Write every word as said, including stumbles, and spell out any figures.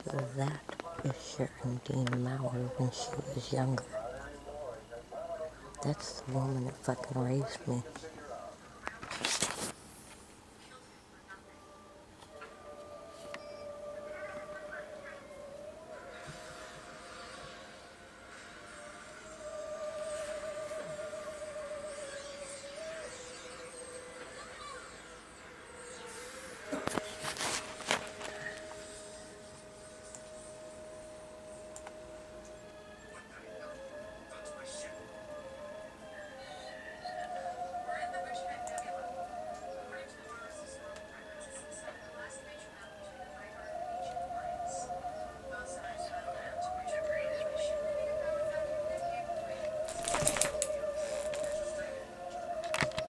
That is Sharon Dean Maurer when she was younger. That's the woman that fucking raised me.